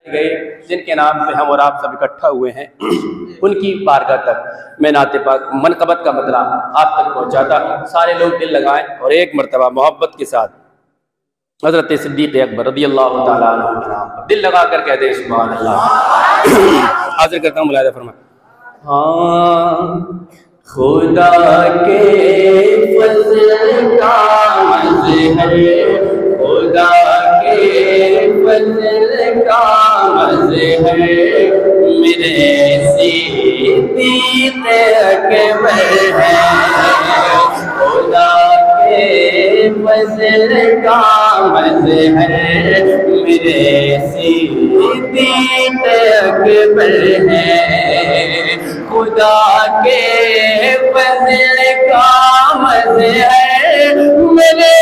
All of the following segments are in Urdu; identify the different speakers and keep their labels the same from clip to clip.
Speaker 1: گئے جن کے نام پہ ہم اور آپ سب اکٹھا ہوئے ہیں، ان کی بارگاہ تک میں نعت پاک منقبت کا مطلع آپ تک پہنچاتا ہوں۔ سارے لوگ دل لگائیں اور ایک مرتبہ محبت کے ساتھ حضرت صدیق اکبر رضی اللہ تعالیٰ عنہ کے نام پر دل لگا کر کہہ دیں سبحان اللہ۔ حاضر کرتا ہوں، ملاحظہ فرمائیں۔ ہاں خدا کے فضل کا مظہر، خدا کے فضل کا مظہر میرے صدیق اکبر ہے، خدا کے فضل کا مظہر میرے صدیق اکبر ہے، خدا کے فضل کا مظہر میرے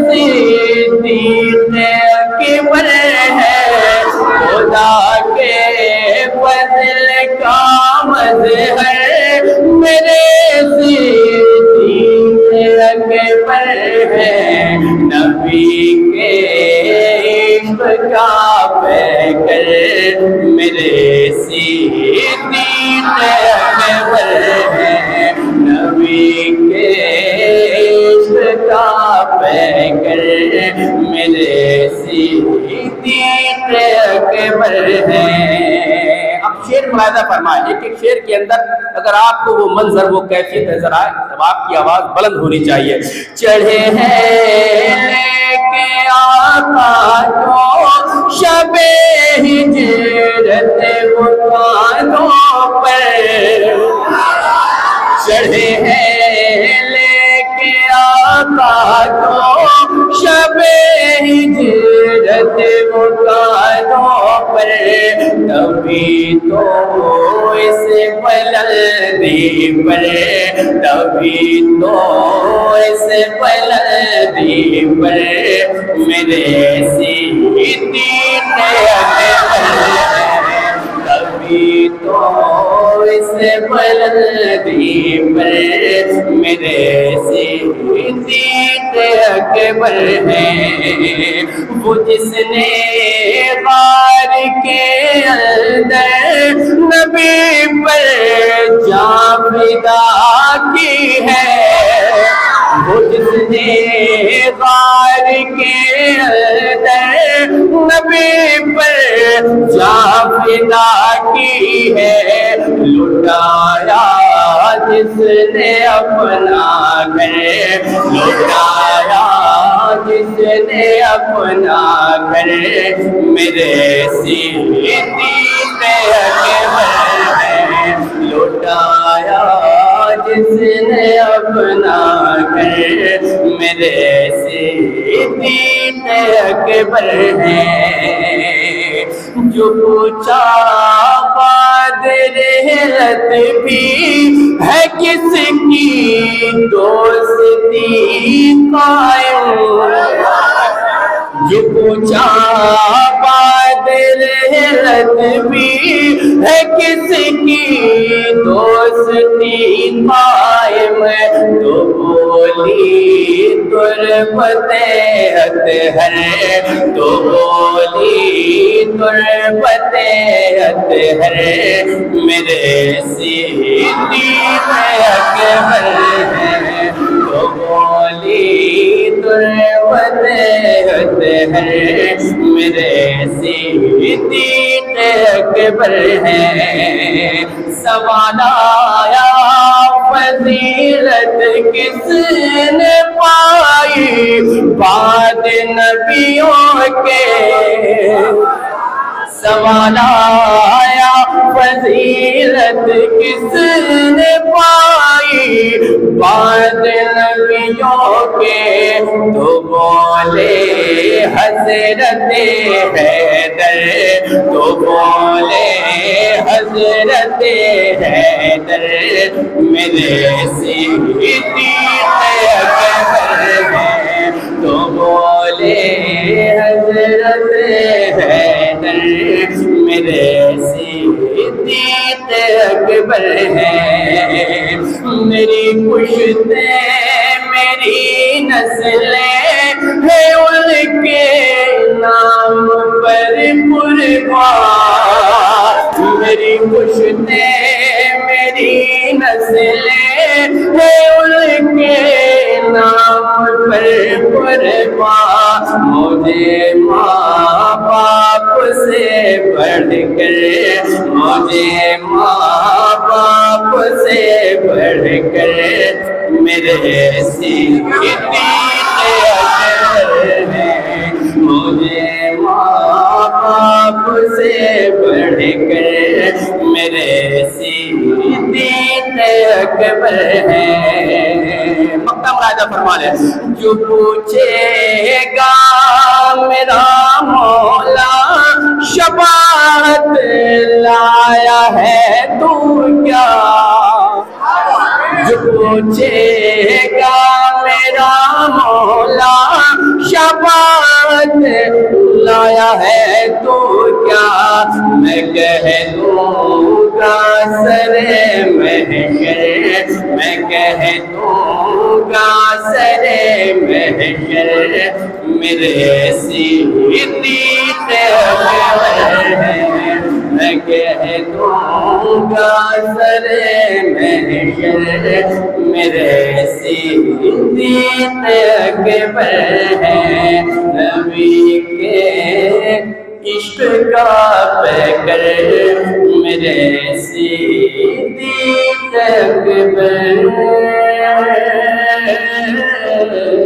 Speaker 1: صدیق اکبر ہے، خدا کے فضل کا مظہر میرے صدیق اکبر ہے، نبی کے عشق کا پیکر میرے صدیق اکبر ہے، نبی کے عشق کا پیکر میرے صدیق اکبر ہے۔ اب شعر ملاحظہ فرمائیں، ایک ایک شعر کے اندر اگر آپ کو وہ منظر وہ کیفیت نظر آئے تب آپ کی آواز بلند ہونی چاہیے۔ چڑھے ہیں لے کے آقا کو شب ہجرت مکانوں پر، چڑھے ہیں لے کے آقا کو شب ہجرت مکانوں پر، تبھی تو اس بلندی پر، تبھی تو اس بلندی پر میرے صدیق اکبر ہے، تبھی تو اس بلندی پر میرے صدیق اکبر ہے، وہ جس نے غار کے اندر نبی پر جان فدا کی ہے، وہ جس نے غار کے اندر نبی پر جان فدا کی ہے، لٹایا جس نے اپنا گھر، لٹایا جس نے اپنا گھر میرے صدیق اکبر ہے، لٹایا جس نے اپنا گھر میرے صدیق اکبر ہے، جو پوچھا بعد رحلت بھی ہے کس کی دوستی قائم، جو پوچھا بعد رحلت بھی ہے کس کی دوستی قائم، تو بولی تربت اطہر، تو بولی تربت اطہر میرے صدیق اکبر ہے، تو بولی تربت اطہر میرے صدیق اکبر ہے، سوال آیا فضیلت کس نے پائی بعد نبیوں کے، سوال آیا فضیلت کس نے پائی بعد نبیوں کے، تو بولے حضرت حیدر، تو بولے حضرت حیدر میرے صدیق اکبر ہے، تو بولے حضرت حیدر میرے صدیق اکبر ہے، میری پشت میری نسلیں ہیں ان کے نام پر قربان، پر قربان مجھے ماں باپ سے بڑھ کر مجھے ماں باپ سے بڑھ کر میرے صدیق اکبر ہے مجھے ماں باپ سے بڑھ کر میرے صدیق اکبر ہے مقام راجہ فرما لے جو پوچھے گا میرا مولا شفاعت لایا ہے تو کیا جو پوچھے گا میرا مولا شفاعت لایا ہے تو کیا میں کہہ دوں گا سر محشر میں کہہ دوں گا سر محشر میرے صدیق اکبر ہے میں کہہ دوں گا سر محشر میرے صدیق اکبر ہے نبی کے عشق کا پیکر میرے صدیق اکبر